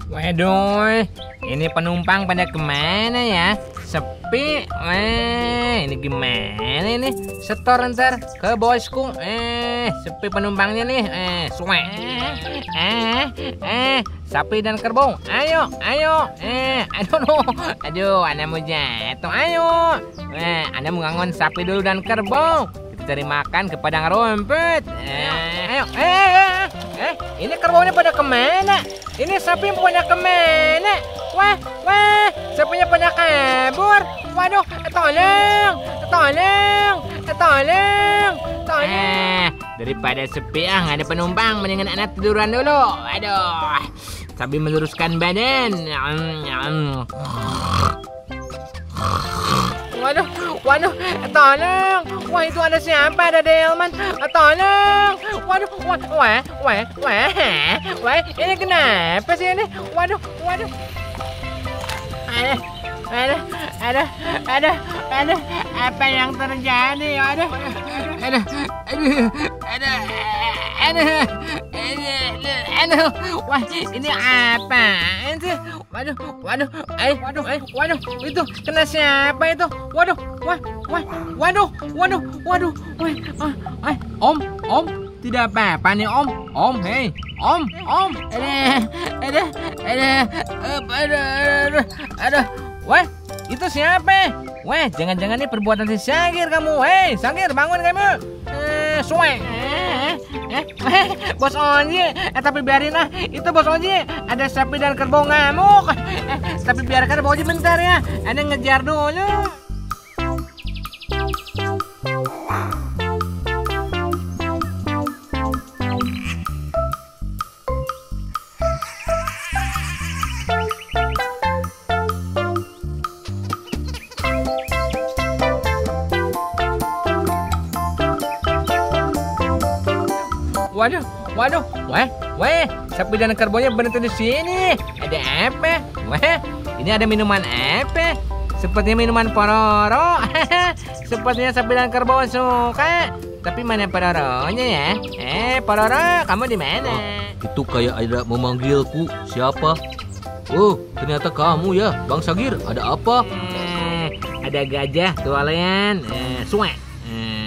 Waduh, ini penumpang pada kemana ya? Sepi. Ini gimana ini? Setor ntar ke bosku. Sepi penumpangnya nih. Suwe. Sapi dan kerbau. Ayo. Aduh, Anda mau jatuh. Ayo. Anda mengangon sapi dulu dan kerbau. Kita cari makan ke padang rumput. Ayo. Ini kerbaunya pada kemana? Ini sapi pada kemana? Wah, sapinya pada kabur. Waduh, tolong. Daripada sepi nggak ada penumpang, mendingan anak tiduran dulu. Aduh, sambil meluruskan badan. Waduh, tolong. Wah, itu ada siapa? Ada Delman. Tolong. Waduh, wah, ini kenapa sih ini? Waduh. Ada. Apa yang terjadi? Aduh. Wah, ini apaan sih? Waduh. Itu kena siapa itu? Waduh. Om, tidak apa-apa nih Om. Hei, Om. Ada. Wah, itu siapa? Wah, jangan-jangan ini perbuatan si Sagir kamu. Hei, Sagir, bangun kamu. Suwe. Bos Onji. Tapi biarin lah. Itu Bos Onji. Ada sapi dan kerbau ngamuk. Tapi biarkan Bos Onji bentar ya. Ada ngejar dulu. Waduh, weh, sapi dan kerbaunya berhenti di sini. Ada apa? Wah, ini ada minuman apa? Sepertinya minuman Pororo. Sepertinya sapi dan kerbau suka. Tapi mana Pororonya ya? Pororo, kamu di mana? Itu kayak ada memanggilku. Siapa? Oh, ternyata kamu ya, Bang Sagir. Ada apa? Ada gajah tualen. Suwe.